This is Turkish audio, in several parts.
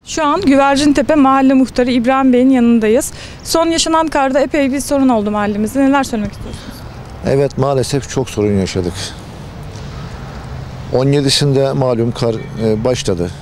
Şu an Güvercintepe Mahalle Muhtarı İbrahim Bey'in yanındayız. Son yaşanan karda epey bir sorun oldu mahallemizde. Neler söylemek istiyorsunuz? Evet, maalesef çok sorun yaşadık. 17'sinde malum kar başladı.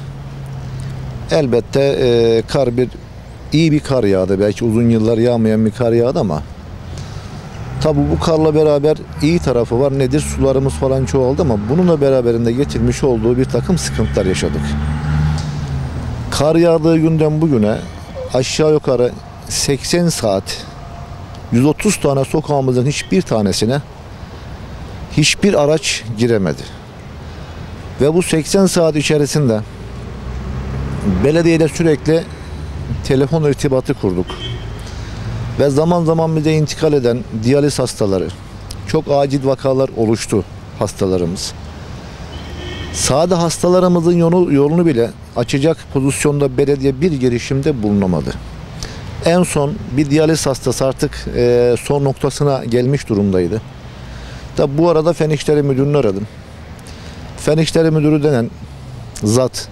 Elbette kar iyi bir kar yağdı. Belki uzun yıllar yağmayan bir kar yağdı ama tabi bu karla beraber iyi tarafı var. Nedir? Sularımız falan çoğaldı ama bununla beraberinde getirmiş olduğu bir takım sıkıntılar yaşadık. Kar yağdığı günden bugüne aşağı yukarı 80 saat 130 tane sokağımızın hiçbir tanesine hiçbir araç giremedi. Ve bu 80 saat içerisinde belediyeyle sürekli telefon irtibatı kurduk. Ve zaman zaman bize intikal eden diyaliz hastaları, çok acil vakalar oluştu hastalarımız. Sade hastalarımızın yolunu bile açacak pozisyonda belediye bir girişimde bulunamadı. En son bir diyaliz hastası artık son noktasına gelmiş durumdaydı. Tabi bu arada Fen İşleri Müdürü'nü aradım. Fen İşleri Müdürü denen zat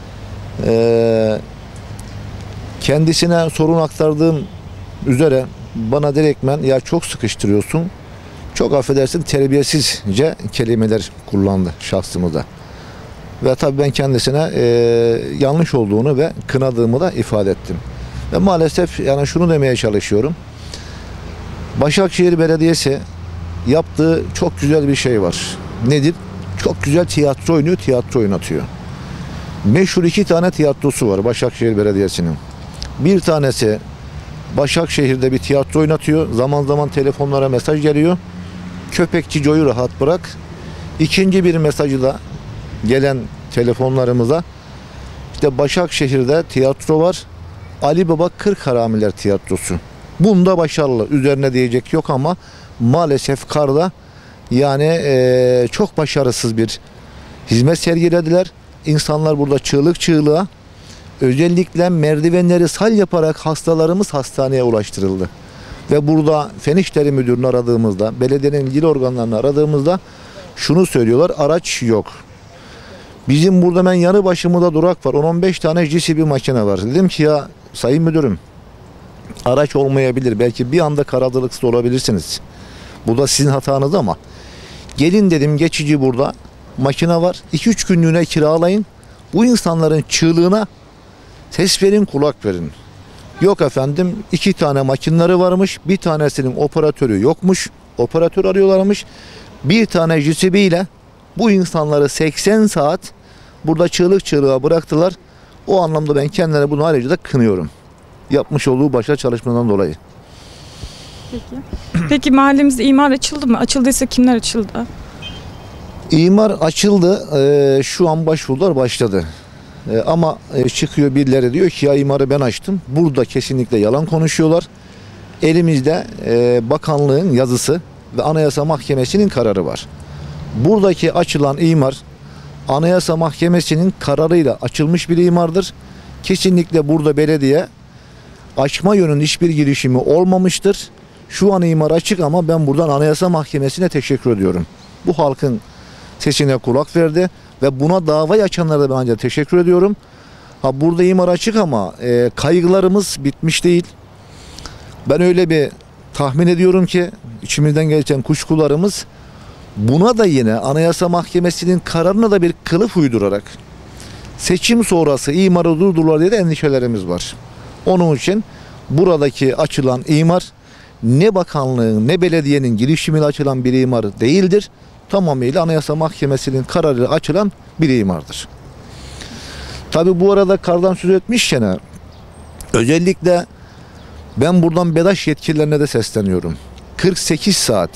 kendisine sorun aktardığım üzere bana direktmen ya çok sıkıştırıyorsun, çok affedersin terbiyesizce kelimeler kullandı şahsımıza. Ve tabii ben kendisine yanlış olduğunu ve kınadığımı da ifade ettim. Ve maalesef yani şunu demeye çalışıyorum. Başakşehir Belediyesi yaptığı çok güzel bir şey var. Nedir? Çok güzel tiyatro oynuyor, tiyatro oynatıyor. Meşhur 2 tane tiyatrosu var Başakşehir Belediyesi'nin. Bir tanesi Başakşehir'de bir tiyatro oynatıyor. Zaman zaman telefonlara mesaj geliyor. Köpekçi Joe'yu rahat bırak. İkinci bir mesajı da gelen telefonlarımıza işte Başakşehir'de tiyatro var. Ali Baba 40 Haramiler tiyatrosu. Bunda başarılı. Üzerine diyecek yok ama maalesef karda yani çok başarısız bir hizmet sergilediler. İnsanlar burada çığlık çığlığa, özellikle merdivenleri sal yaparak hastalarımız hastaneye ulaştırıldı. Ve burada Fen İşleri Müdürü'nü aradığımızda, belediyenin ilgili organlarını aradığımızda şunu söylüyorlar: araç yok. Bizim burada hemen yanı başımızda durak var. 10-15 tane JCB makine var. Dedim ki ya Sayın Müdürüm, araç olmayabilir. Belki bir anda kararlılıksız olabilirsiniz. Bu da sizin hatanız ama gelin dedim, geçici burada makine var. 2-3 günlüğüne kiralayın. Bu insanların çığlığına ses verin, kulak verin. Yok efendim, 2 tane makineleri varmış. Bir tanesinin operatörü yokmuş. Operatör arıyorlarmış. Bir tane JCB ile bu insanları 80 saat burada çığlık çığlığa bıraktılar. O anlamda ben kendilerine bunu ayrıca da kınıyorum. Yapmış olduğu başka çalışmadan dolayı. Peki. Peki mahallemizde imar açıldı mı? Açıldıysa kimler açıldı? İmar açıldı. Şu an başvurular başladı. Ama çıkıyor birileri diyor ki ya imarı ben açtım. Burada kesinlikle yalan konuşuyorlar. Elimizde bakanlığın yazısı ve Anayasa Mahkemesi'nin kararı var. Buradaki açılan imar Anayasa Mahkemesi'nin kararıyla açılmış bir imardır. Kesinlikle burada belediye açma yönünde hiçbir girişimi olmamıştır. Şu an imar açık ama ben buradan Anayasa Mahkemesi'ne teşekkür ediyorum. Bu halkın sesine kulak verdi ve buna davayı açanlara da bence teşekkür ediyorum. Burada imar açık ama kaygılarımız bitmiş değil. Ben öyle bir tahmin ediyorum ki içimizden geçen kuşkularımız, buna da yine Anayasa Mahkemesi'nin kararına da bir kılıf uydurarak seçim sonrası imarı durdururlar diye de endişelerimiz var. Onun için buradaki açılan imar ne bakanlığın ne belediyenin girişimiyle açılan bir imar değildir. Tamamıyla Anayasa Mahkemesi'nin kararıyla açılan bir imardır. Tabi bu arada kardan söz etmişken özellikle ben buradan BEDAŞ yetkililerine de sesleniyorum. 48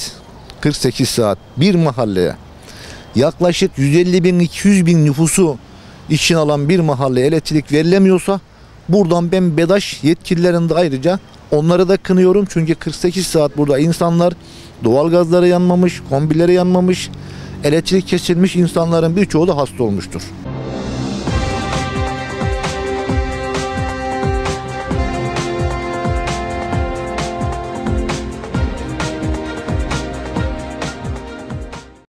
saat bir mahalleye yaklaşık 150.000-200.000 nüfusu için alan bir mahalleye elektrik verilemiyorsa buradan ben BEDAŞ yetkililerini de ayrıca onları da kınıyorum. Çünkü 48 saat burada insanlar doğalgazları yanmamış, kombileri yanmamış, elektrik kesilmiş, insanların birçoğu da hasta olmuştur.